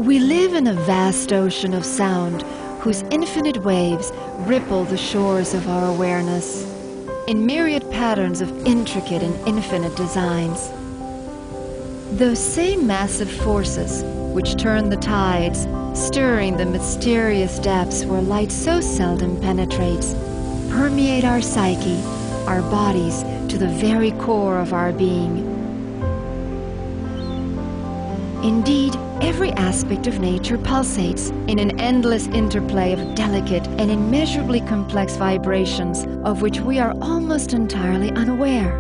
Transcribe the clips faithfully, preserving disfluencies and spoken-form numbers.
We live in a vast ocean of sound whose infinite waves ripple the shores of our awareness in myriad patterns of intricate and infinite designs. Those same massive forces which turn the tides, stirring the mysterious depths where light so seldom penetrates, permeate our psyche, our bodies, to the very core of our being. Indeed, every aspect of nature pulsates in an endless interplay of delicate and immeasurably complex vibrations of which we are almost entirely unaware.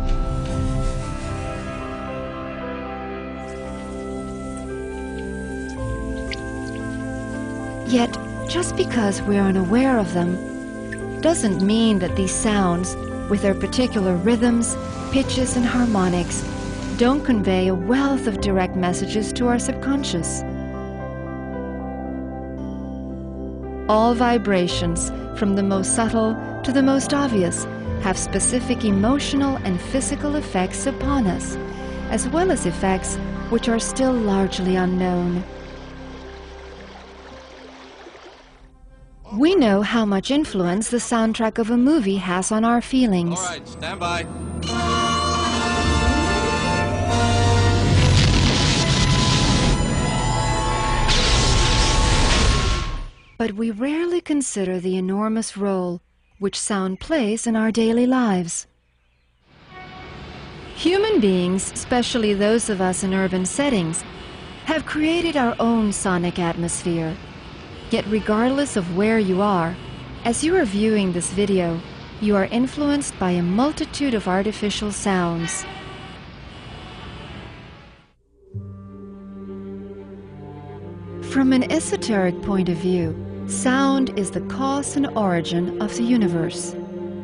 Yet, just because we're unaware of them, doesn't mean that these sounds, with their particular rhythms, pitches, and harmonics, don't convey a wealth of direct messages to our subconscious. All vibrations, from the most subtle to the most obvious, have specific emotional and physical effects upon us, as well as effects which are still largely unknown. We know how much influence the soundtrack of a movie has on our feelings. All right, stand by. But we rarely consider the enormous role which sound plays in our daily lives. Human beings, especially those of us in urban settings, have created our own sonic atmosphere. Yet regardless of where you are, as you are viewing this video, you are influenced by a multitude of artificial sounds. From an esoteric point of view, sound is the cause and origin of the universe.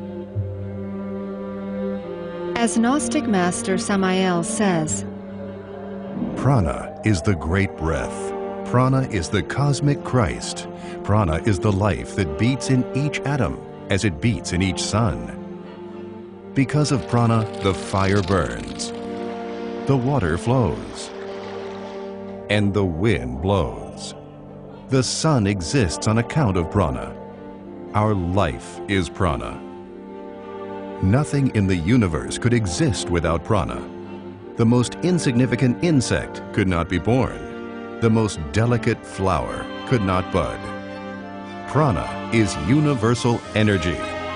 As Gnostic master Samael says, Prana is the great breath. Prana is the cosmic Christ. Prana is the life that beats in each atom as it beats in each sun. Because of prana, the fire burns, the water flows, and the wind blows. The sun exists on account of prana. Our life is prana. Nothing in the universe could exist without prana. The most insignificant insect could not be born. The most delicate flower could not bud. Prana is universal energy.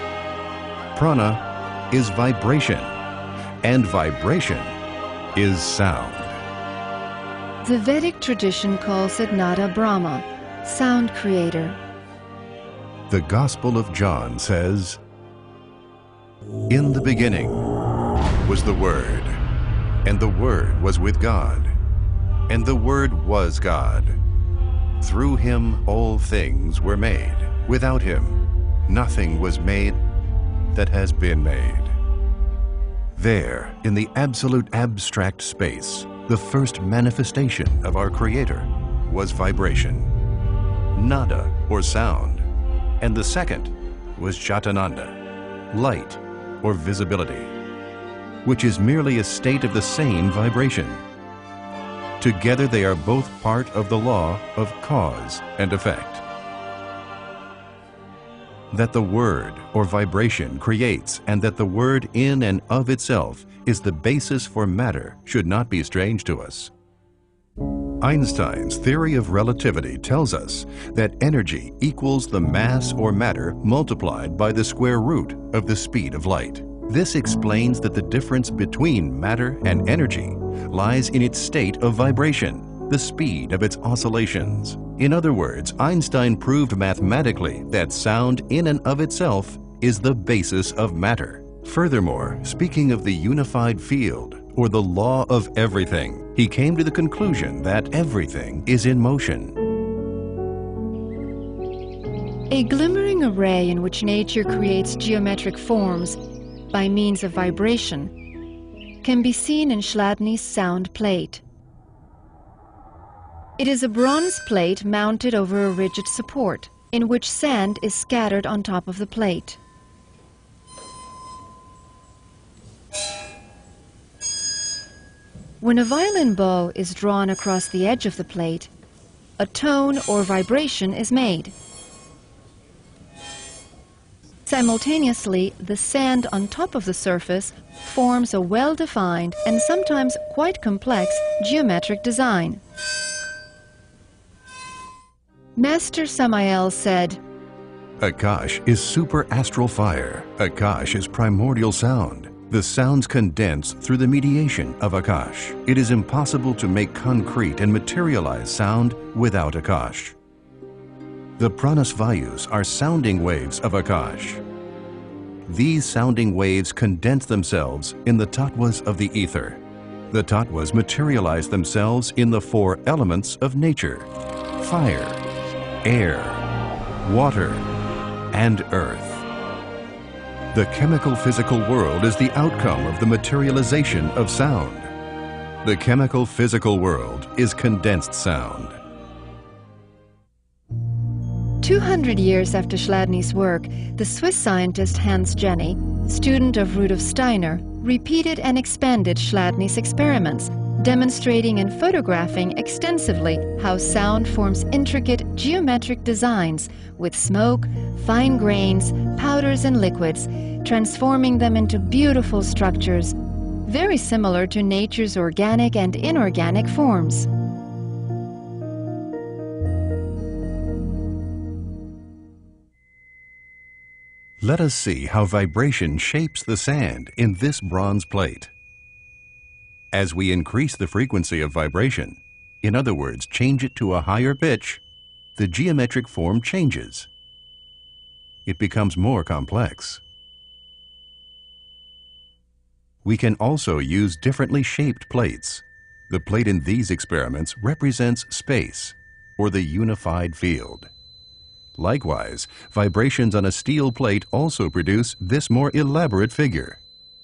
Prana is vibration, and vibration is sound. The Vedic tradition calls it Nada Brahma, sound creator. The Gospel of John says, "In the beginning was the Word, and the Word was with God, and the Word was God. Through him all things were made. Without him nothing was made that has been made." There, in the absolute abstract space, the first manifestation of our Creator was vibration, nada or sound, and the second was Chatananda, light or visibility, which is merely a state of the same vibration. Together they are both part of the law of cause and effect. That the word or vibration creates and that the word in and of itself is the basis for matter should not be strange to us. Einstein's theory of relativity tells us that energy equals the mass or matter multiplied by the square root of the speed of light. This explains that the difference between matter and energy lies in its state of vibration, the speed of its oscillations. In other words, Einstein proved mathematically that sound in and of itself is the basis of matter. Furthermore, speaking of the unified field, or the law of everything, he came to the conclusion that everything is in motion. A glimmering array in which nature creates geometric forms by means of vibration can be seen in Chladni's sound plate. It is a bronze plate mounted over a rigid support, in which sand is scattered on top of the plate. When a violin bow is drawn across the edge of the plate, a tone or vibration is made. Simultaneously, the sand on top of the surface forms a well-defined and sometimes quite complex geometric design. Master Samael said, Akash is superastral fire. Akash is primordial sound. The sounds condense through the mediation of Akash. It is impossible to make concrete and materialize sound without Akash. The Pranasvayus are sounding waves of Akash. These sounding waves condense themselves in the tattvas of the ether. The tattvas materialize themselves in the four elements of nature: fire, air, water, and earth. The chemical physical world is the outcome of the materialization of sound. The chemical physical world is condensed sound. two hundred years after Chladni's work, the Swiss scientist Hans Jenny, student of Rudolf Steiner, repeated and expanded Chladni's experiments, demonstrating and photographing extensively how sound forms intricate geometric designs with smoke, fine grains, powders and liquids, transforming them into beautiful structures, very similar to nature's organic and inorganic forms. Let us see how vibration shapes the sand in this bronze plate. As we increase the frequency of vibration, in other words, change it to a higher pitch, the geometric form changes. It becomes more complex. We can also use differently shaped plates. The plate in these experiments represents space, or the unified field. Likewise, vibrations on a steel plate also produce this more elaborate figure.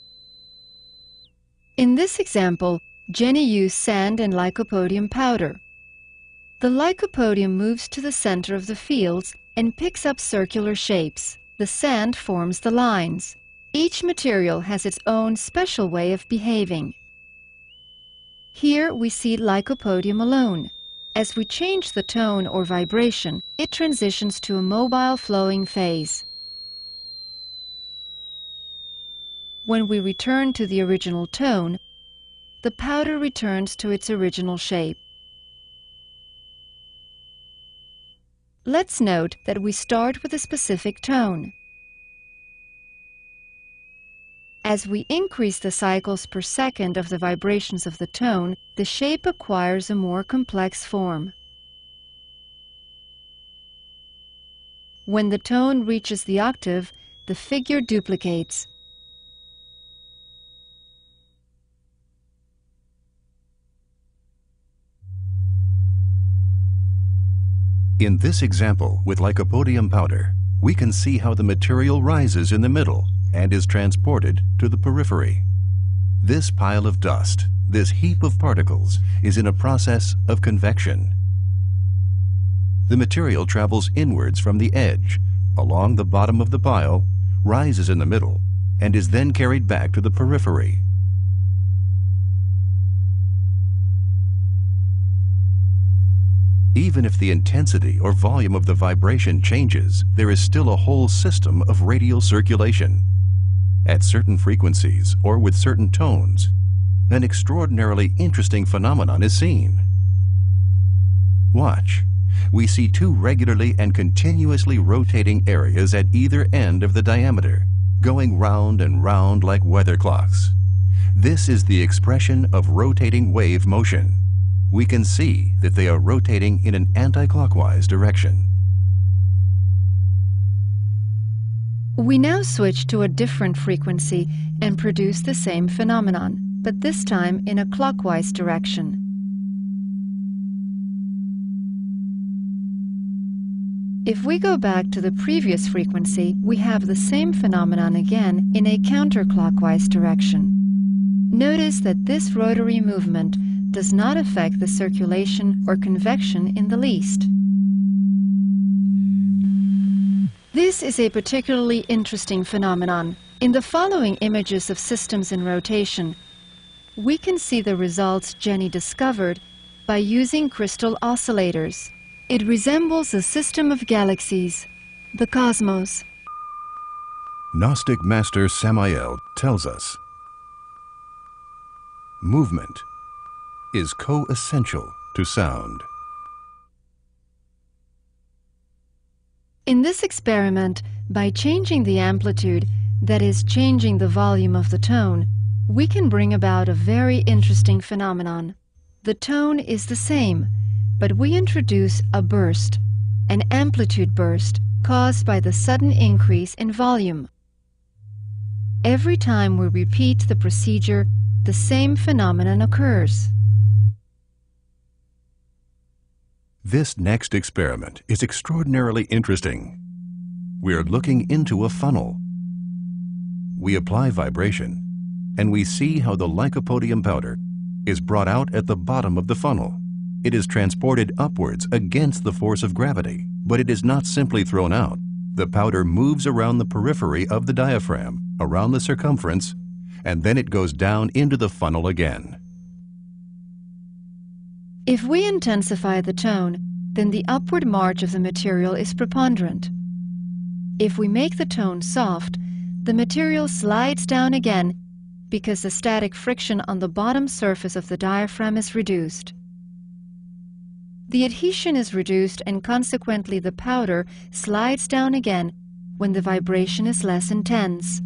In this example, Jenny used sand and lycopodium powder. The lycopodium moves to the center of the fields and picks up circular shapes. The sand forms the lines. Each material has its own special way of behaving. Here we see lycopodium alone. As we change the tone or vibration, it transitions to a mobile flowing phase. When we return to the original tone, the powder returns to its original shape. Let's note that we start with a specific tone. As we increase the cycles per second of the vibrations of the tone, the shape acquires a more complex form. When the tone reaches the octave, the figure duplicates. In this example with lycopodium powder, we can see how the material rises in the middle and is transported to the periphery. This pile of dust, this heap of particles, is in a process of convection. The material travels inwards from the edge, along the bottom of the pile, rises in the middle, and is then carried back to the periphery. Even if the intensity or volume of the vibration changes, there is still a whole system of radial circulation. At certain frequencies or with certain tones, an extraordinarily interesting phenomenon is seen. Watch. We see two regularly and continuously rotating areas at either end of the diameter, going round and round like weather clocks. This is the expression of rotating wave motion. We can see that they are rotating in an anti-clockwise direction. We now switch to a different frequency and produce the same phenomenon, but this time in a clockwise direction. If we go back to the previous frequency, we have the same phenomenon again in a counterclockwise direction. Notice that this rotary movement does not affect the circulation or convection in the least. This is a particularly interesting phenomenon. In the following images of systems in rotation, we can see the results Jenny discovered by using crystal oscillators. It resembles a system of galaxies, the cosmos. Gnostic master Samael tells us, movement is co-essential to sound. In this experiment, by changing the amplitude, that is, changing the volume of the tone, we can bring about a very interesting phenomenon. The tone is the same, but we introduce a burst, an amplitude burst, caused by the sudden increase in volume. Every time we repeat the procedure, the same phenomenon occurs. This next experiment is extraordinarily interesting. We are looking into a funnel. We apply vibration, and we see how the lycopodium powder is brought out at the bottom of the funnel. It is transported upwards against the force of gravity, but it is not simply thrown out. The powder moves around the periphery of the diaphragm, around the circumference, and then it goes down into the funnel again. If we intensify the tone, then the upward march of the material is preponderant. If we make the tone soft, the material slides down again because the static friction on the bottom surface of the diaphragm is reduced. The adhesion is reduced and consequently the powder slides down again when the vibration is less intense.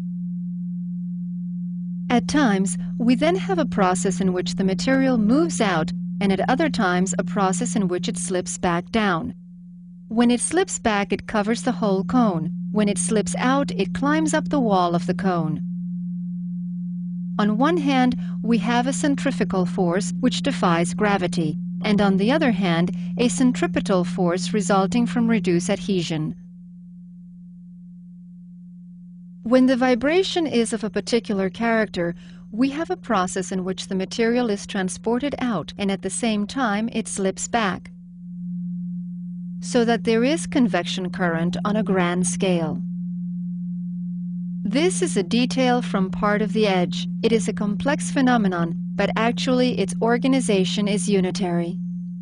At times, we then have a process in which the material moves out, and at other times a process in which it slips back down. When it slips back, it covers the whole cone. When it slips out, it climbs up the wall of the cone. On one hand, we have a centrifugal force which defies gravity, and on the other hand, a centripetal force resulting from reduced adhesion. When the vibration is of a particular character, we have a process in which the material is transported out and at the same time it slips back, so that there is convection current on a grand scale. This is a detail from part of the edge. It is a complex phenomenon, but actually its organization is unitary.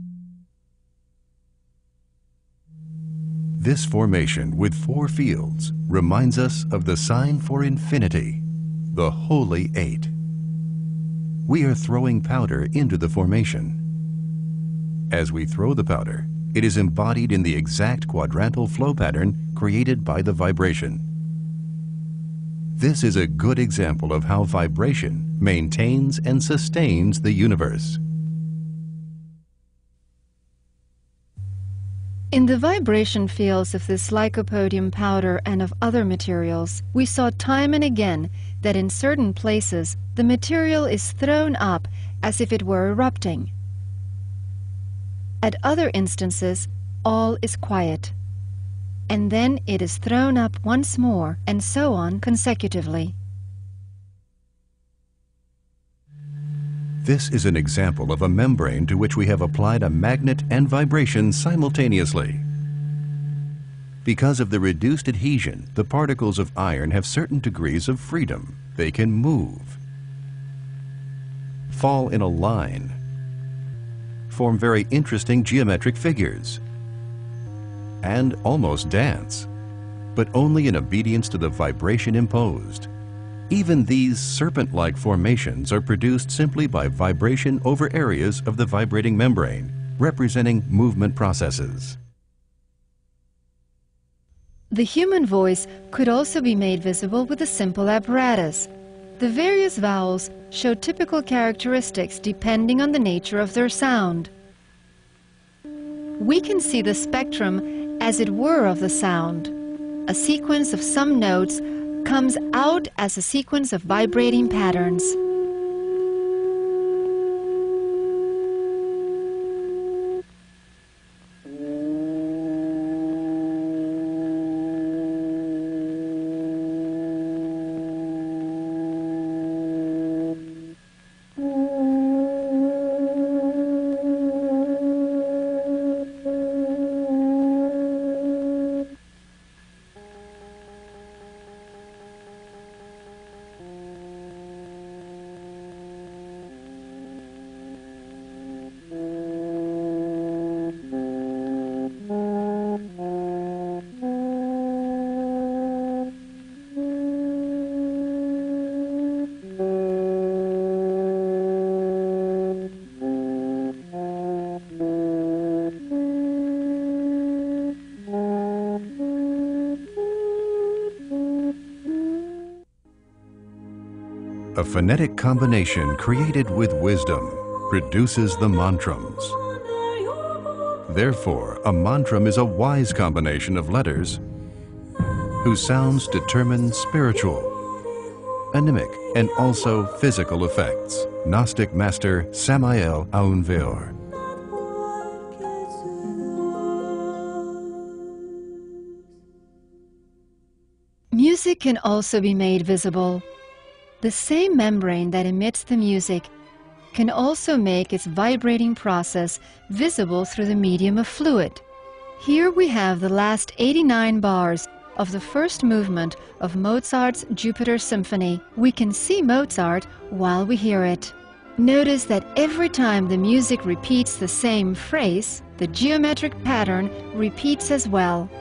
This formation with four fields reminds us of the sign for infinity, the Holy Eight. We are throwing powder into the formation. As we throw the powder, it is embodied in the exact quadrantal flow pattern created by the vibration. This is a good example of how vibration maintains and sustains the universe. In the vibration fields of this lycopodium powder and of other materials, we saw time and again that in certain places the material is thrown up as if it were erupting. At other instances, all is quiet, and then it is thrown up once more, and so on consecutively. This is an example of a membrane to which we have applied a magnet and vibration simultaneously. Because of the reduced adhesion, the particles of iron have certain degrees of freedom. They can move, fall in a line, form very interesting geometric figures, and almost dance, but only in obedience to the vibration imposed. Even these serpent-like formations are produced simply by vibration over areas of the vibrating membrane, representing movement processes. The human voice could also be made visible with a simple apparatus. The various vowels show typical characteristics depending on the nature of their sound. We can see the spectrum, as it were, of the sound. A sequence of some notes comes out as a sequence of vibrating patterns. A phonetic combination created with wisdom produces the mantrams. Therefore, a mantram is a wise combination of letters whose sounds determine spiritual, anemic, and also physical effects. Gnostic master Samael Aun Weor. Music can also be made visible. The same membrane that emits the music can also make its vibrating process visible through the medium of fluid. Here we have the last eighty-nine bars of the first movement of Mozart's Jupiter Symphony. We can see Mozart while we hear it. Notice that every time the music repeats the same phrase, the geometric pattern repeats as well.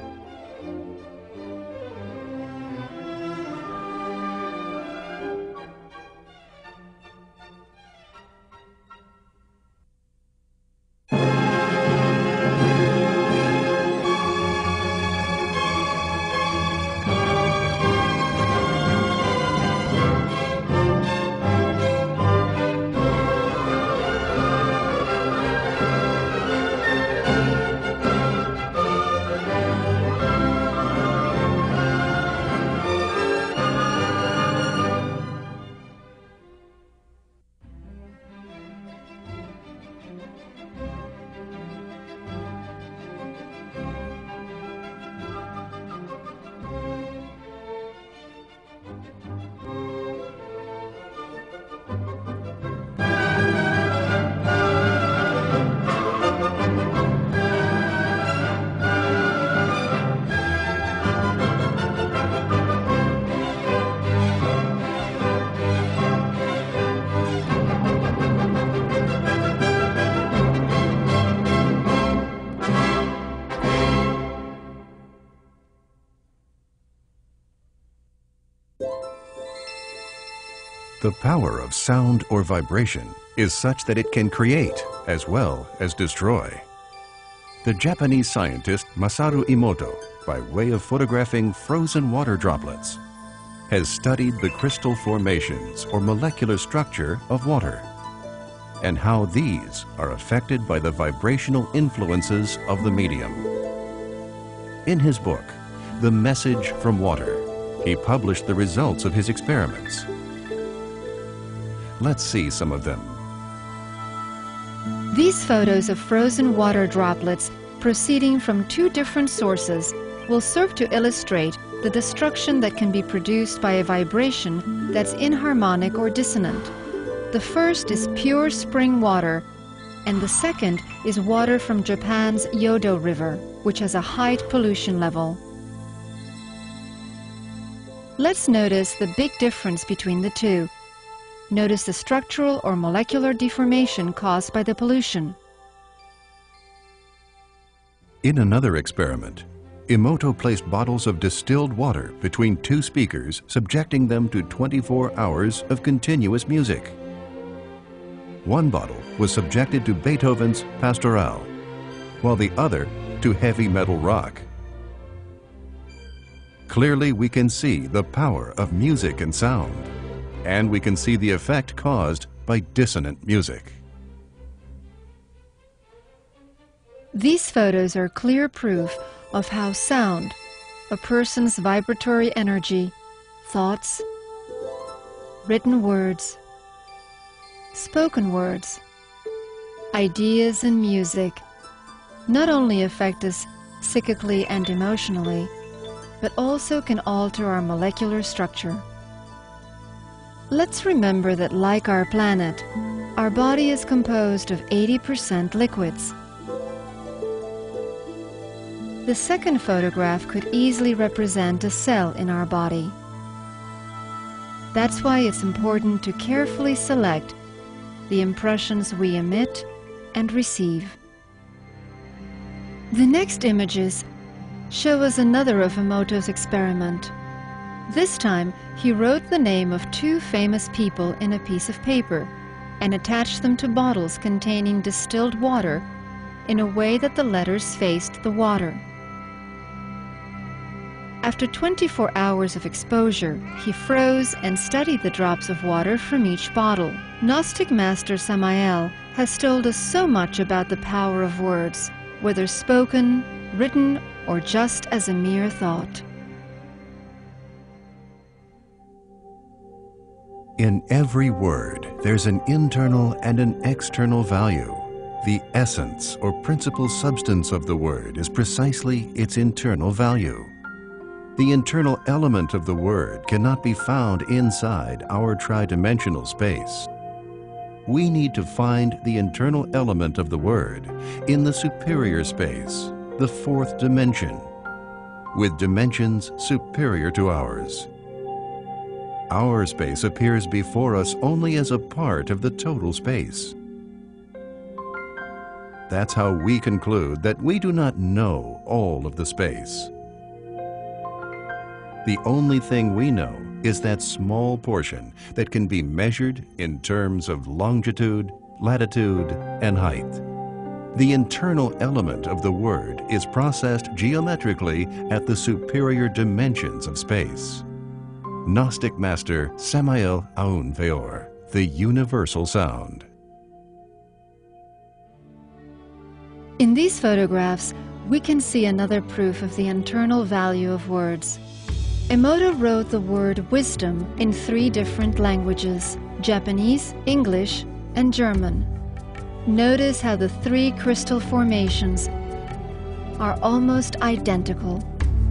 The power of sound or vibration is such that it can create as well as destroy. The Japanese scientist Masaru Emoto, by way of photographing frozen water droplets, has studied the crystal formations or molecular structure of water and how these are affected by the vibrational influences of the medium. In his book, The Message from Water, he published the results of his experiments. Let's see some of them. These photos of frozen water droplets proceeding from two different sources will serve to illustrate the destruction that can be produced by a vibration that's inharmonic or dissonant. The first is pure spring water, and the second is water from Japan's Yodo River, which has a high pollution level. Let's notice the big difference between the two. Notice the structural or molecular deformation caused by the pollution. In another experiment, Emoto placed bottles of distilled water between two speakers, subjecting them to twenty-four hours of continuous music. One bottle was subjected to Beethoven's Pastoral, while the other to heavy metal rock. Clearly, we can see the power of music and sound, and we can see the effect caused by dissonant music. These photos are clear proof of how sound, a person's vibratory energy, thoughts, written words, spoken words, ideas and music not only affect us psychically and emotionally, but also can alter our molecular structure. Let's remember that, like our planet, our body is composed of eighty percent liquids. The second photograph could easily represent a cell in our body. That's why it's important to carefully select the impressions we emit and receive. The next images show us another of Emoto's experiment. This time, he wrote the name of two famous people in a piece of paper and attached them to bottles containing distilled water in a way that the letters faced the water. After twenty-four hours of exposure, he froze and studied the drops of water from each bottle. Gnostic Master Samael has told us so much about the power of words, whether spoken, written, or just as a mere thought. In every word, there's an internal and an external value. The essence or principal substance of the word is precisely its internal value. The internal element of the word cannot be found inside our tridimensional space. We need to find the internal element of the word in the superior space, the fourth dimension, with dimensions superior to ours. Our space appears before us only as a part of the total space. That's how we conclude that we do not know all of the space. The only thing we know is that small portion that can be measured in terms of longitude, latitude, and height. The internal element of the word is processed geometrically at the superior dimensions of space. Gnostic Master Samael Aun Weor, the Universal Sound. In these photographs, we can see another proof of the internal value of words. Emoto wrote the word wisdom in three different languages: Japanese, English, and German. Notice how the three crystal formations are almost identical.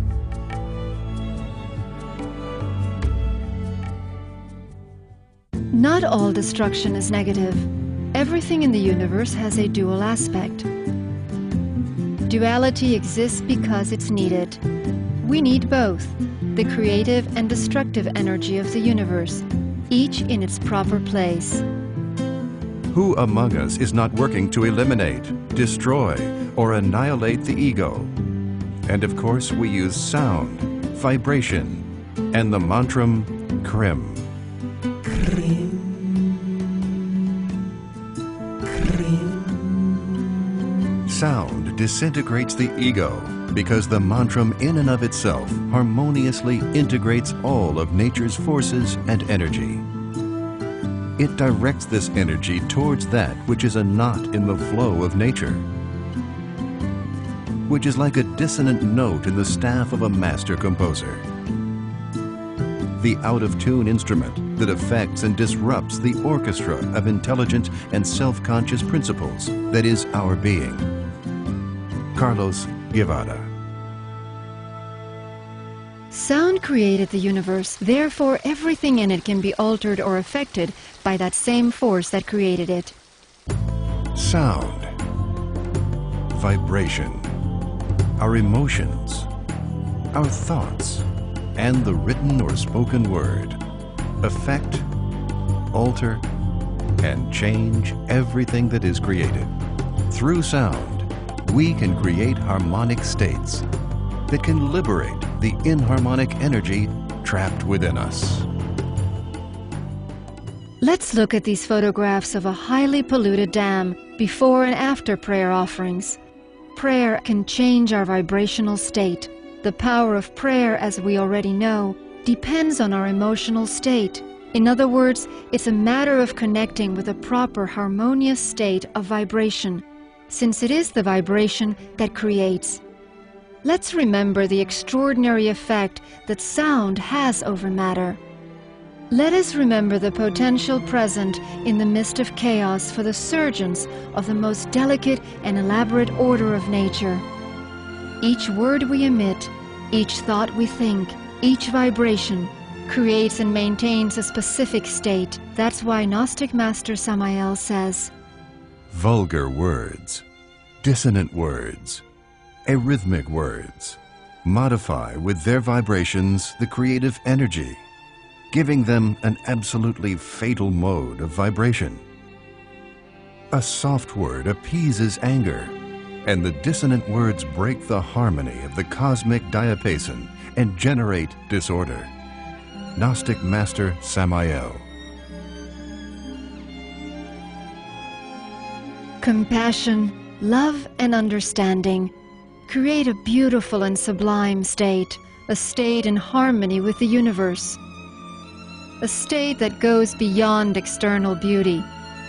Not all destruction is negative. Everything in the universe has a dual aspect. Duality exists because it's needed. We need both, the creative and destructive energy of the universe, each in its proper place. Who among us is not working to eliminate, destroy, or annihilate the ego? And of course, we use sound, vibration, and the mantram Krim. Sound disintegrates the ego because the mantram in and of itself harmoniously integrates all of nature's forces and energy. It directs this energy towards that which is a knot in the flow of nature, which is like a dissonant note in the staff of a master composer. The out-of-tune instrument that affects and disrupts the orchestra of intelligent and self-conscious principles that is our being. Carlos Guevara. Sound created the universe, therefore everything in it can be altered or affected by that same force that created it. Sound, vibration, our emotions, our thoughts, and the written or spoken word affect, alter, and change everything that is created. Through sound, we can create harmonic states that can liberate the inharmonic energy trapped within us. Let's look at these photographs of a highly polluted dam before and after prayer offerings. Prayer can change our vibrational state. The power of prayer, as we already know, depends on our emotional state. In other words, it's a matter of connecting with a proper harmonious state of vibration, since it is the vibration that creates. Let's remember the extraordinary effect that sound has over matter. Let us remember the potential present in the midst of chaos for the surgeons of the most delicate and elaborate order of nature. Each word we emit, each thought we think, each vibration creates and maintains a specific state. That's why Gnostic Master Samael says, vulgar words, dissonant words, arrhythmic words modify with their vibrations the creative energy, giving them an absolutely fatal mode of vibration. A soft word appeases anger, and the dissonant words break the harmony of the cosmic diapason and generate disorder. Gnostic Master Samael. Compassion, love, and understanding create a beautiful and sublime state, a state in harmony with the universe, a state that goes beyond external beauty,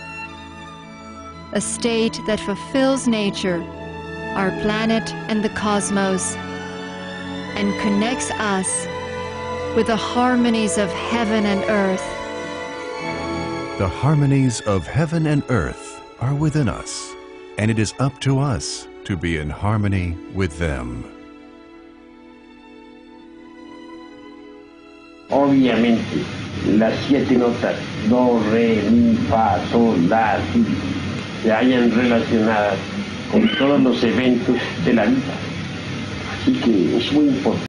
a state that fulfills nature, our planet and the cosmos, and connects us with the harmonies of heaven and earth. The harmonies of heaven and earth are within us, and it is up to us to be in harmony with them. Obviamente, las siete notas do, re, mi, fa, sol, la, si se hallan relacionadas con todos los eventos de la vida. Así que es muy importante.